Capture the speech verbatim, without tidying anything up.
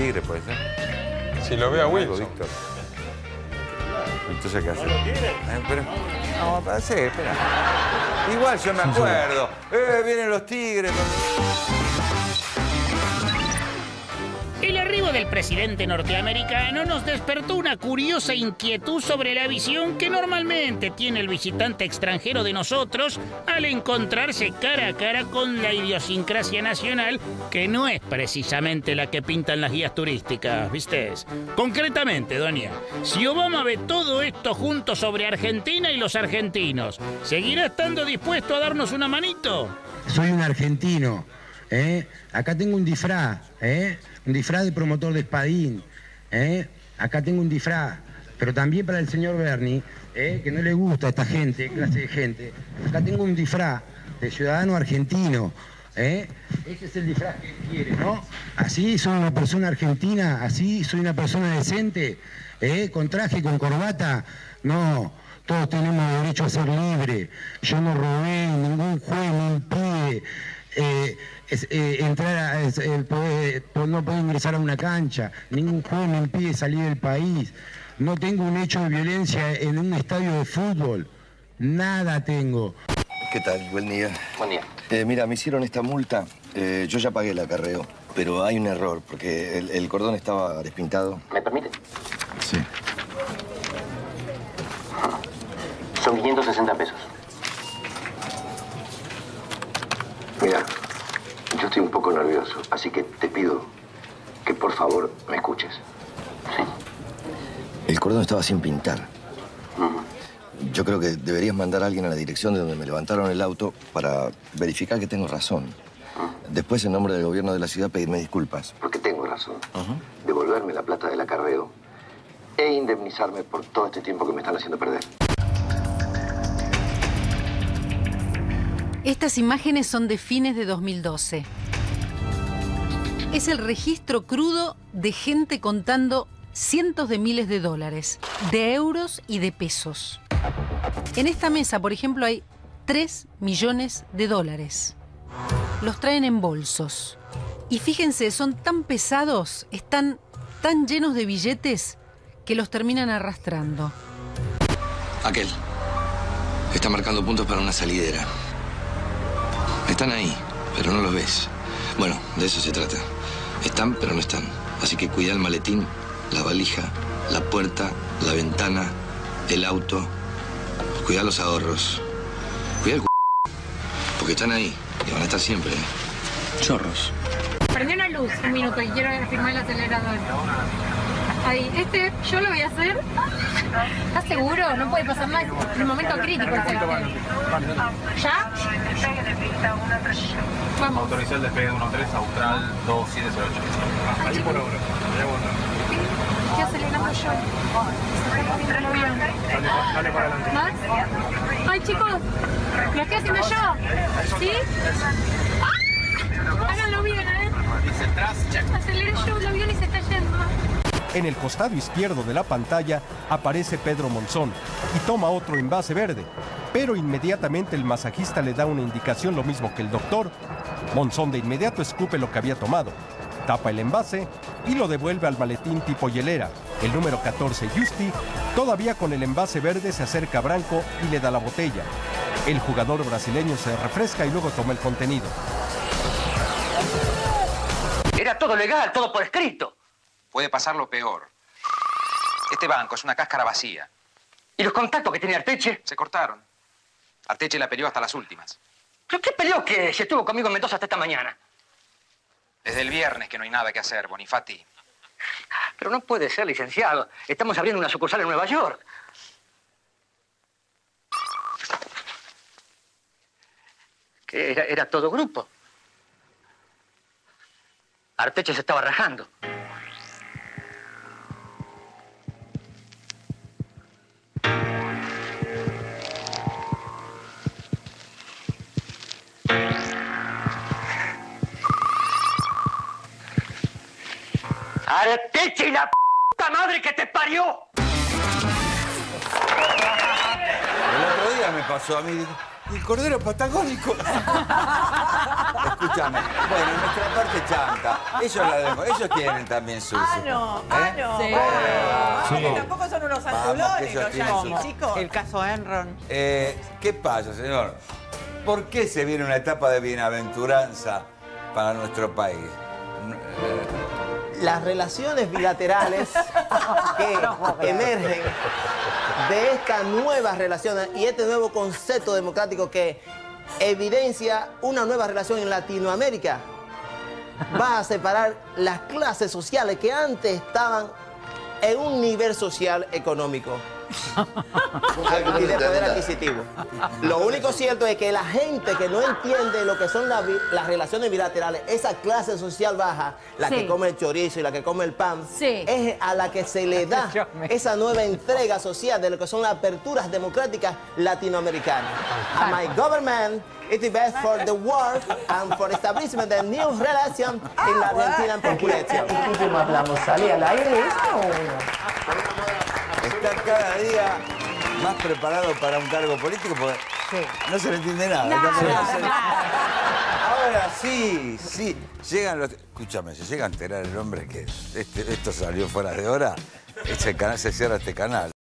tigre, puede ser. Si lo ve a Wilson. Víctor. Entonces, ¿qué hace? Eh, pero, no, sí, espera. Igual yo me acuerdo. Eh, vienen los tigres. El arribo del presidente norteamericano nos despertó una curiosa inquietud sobre la visión que normalmente tiene el visitante extranjero de nosotros al encontrarse cara a cara con la idiosincrasia nacional, que no es precisamente la que pintan las guías turísticas, ¿viste? Concretamente, doña, si Obama ve todo esto junto sobre Argentina y los argentinos, ¿seguirá estando dispuesto a darnos una manito? Soy un argentino, ¿eh? Acá tengo un disfraz, ¿eh? Un disfraz de promotor de espadín, ¿eh? Acá tengo un disfraz, pero también para el señor Bernie, ¿eh? Que no le gusta a esta gente, clase de gente. Acá tengo un disfraz de ciudadano argentino, ¿eh? Ese es el disfraz que él quiere, ¿no? Así soy una persona argentina, así soy una persona decente, ¿eh? Con traje, con corbata, no. Todos tenemos derecho a ser libres. Yo no robé, ningún juez me impide eh, es, eh, entrar a es, el poder, no puedo ingresar a una cancha. Ningún juez me impide salir del país. No tengo un hecho de violencia en un estadio de fútbol. Nada tengo. ¿Qué tal? Buen día. Buen día. Eh, mira, me hicieron esta multa. Eh, yo ya pagué el acarreo, pero hay un error, porque el, el cordón estaba despintado. ¿Me permite? Sí. Son quinientos sesenta pesos. Mira, yo estoy un poco nervioso, así que te pido que por favor me escuches. Sí. El cordón estaba sin pintar. Uh-huh. Yo creo que deberías mandar a alguien a la dirección de donde me levantaron el auto para verificar que tengo razón. Uh-huh. Después, en nombre del gobierno de la ciudad, pedirme disculpas. Porque tengo razón. Uh-huh. Devolverme la plata del acarreo e indemnizarme por todo este tiempo que me están haciendo perder. Estas imágenes son de fines de dos mil doce. Es el registro crudo de gente contando cientos de miles de dólares, de euros y de pesos. En esta mesa, por ejemplo, hay tres millones de dólares. Los traen en bolsos. Y fíjense, son tan pesados, están tan llenos de billetes que los terminan arrastrando. Aquel. Está marcando puntos para una salidera. Están ahí, pero no los ves. Bueno, de eso se trata. Están, pero no están. Así que cuida el maletín, la valija, la puerta, la ventana, el auto. Cuida los ahorros. Cuida el c***, porque están ahí y van a estar siempre. Chorros. Prendí una luz un minuto y quiero firmar el acelerador. Ahí, este yo lo voy a hacer. ¿Estás seguro? No puede pasar más. Es un momento crítico este. ¿Ya? Vamos. Autorizar el despegue de uno tres, Austral dos siete cero ocho. Ahí por ahora. Estoy acelerando yo. Dale, dale para adelante. ¿Más? Ay, chicos, lo estoy haciendo yo. ¿Sí? ¡Ah! Háganlo bien, ¿eh? Dice atrás, check. Aceleré yo el avión y se está yendo. En el costado izquierdo de la pantalla aparece Pedro Monzón y toma otro envase verde, pero inmediatamente el masajista le da una indicación, lo mismo que el doctor. Monzón de inmediato escupe lo que había tomado, tapa el envase y lo devuelve al maletín tipo hielera. El número catorce, Justi, todavía con el envase verde, se acerca a Branco y le da la botella. El jugador brasileño se refresca y luego toma el contenido. Era todo legal, todo por escrito. Puede pasar lo peor. Este banco es una cáscara vacía. ¿Y los contactos que tenía Arteche? Se cortaron. Arteche la peleó hasta las últimas. ¿Pero qué peleó que se estuvo conmigo en Mendoza hasta esta mañana? Desde el viernes que no hay nada que hacer, Bonifati. Pero no puede ser, licenciado. Estamos abriendo una sucursal en Nueva York. Que era, era todo grupo. Arteche se estaba rajando. ¡Arteche y la puta madre que te parió! El otro día me pasó a mí. ¿Y el cordero patagónico? Escúchame. Bueno, en nuestra parte chanta. Ellos la dejo. Ellos tienen también su... Ah, su- no, ¿eh? ah, no. Sí. Vamos, Sí. que tampoco son unos Vamos, que angulones ellos los tienen yanquis, su- chicos. El caso Enron. Eh, ¿Qué pasa, señor? ¿Por qué se viene una etapa de bienaventuranza para nuestro país? Eh, Las relaciones bilaterales que emergen de esta nueva relación y este nuevo concepto democrático que evidencia una nueva relación en Latinoamérica va a separar las clases sociales que antes estaban en un nivel social económico y de poder adquisitivo. Lo único cierto es que la gente que no entiende lo que son las, las relaciones bilaterales, esa clase social baja, la Sí. que come el chorizo y la que come el pan, Sí. es a la que se le da esa nueva entrega social de lo que son las aperturas democráticas latinoamericanas. And my government is the best for the world and for establishment of new relations in la Argentina population. Hablamos, salí al aire. Está cada día más preparado para un cargo político porque no se le entiende nada. Nada, Entonces, no se- nada. Ahora sí, sí. Llegan los... Escúchame, se llega a enterar el hombre que este- esto salió fuera de hora, este canal, se cierra este canal.